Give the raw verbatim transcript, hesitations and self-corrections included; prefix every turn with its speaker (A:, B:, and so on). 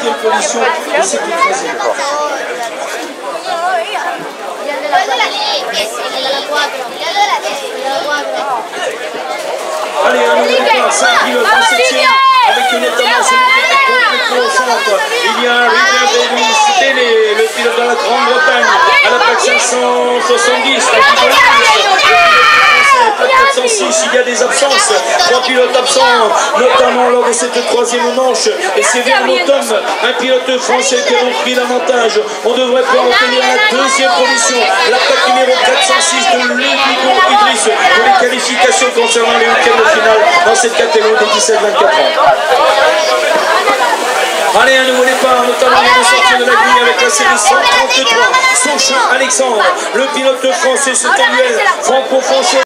A: septième position et c'est plus troisième. Allez, un nouveau départ, cinq pilotes en septième, avec notamment celui qui est complètement au centre. Il y a Richard Davis Télé, le pilote de la Grande-Bretagne, à la plaque cinq cent soixante-dix. quatre cent six, il y a des absences, trois pilotes absents, notamment lors de cette troisième manche. Et c'est Vermotum, un pilote français qui a donc pris l'avantage. On devrait pouvoir obtenir la deuxième position, la plaque numéro quatre cent six de Ludigo Idriss pour les qualifications concernant les week-ends de finale dans cette catégorie des dix-sept vingt-quatre ans. Allez, un nouveau départ, notamment vient de sortir de la grille avec la série cent trente-trois. Sonchon Alexandre, le pilote français, c'est un duel franco-français.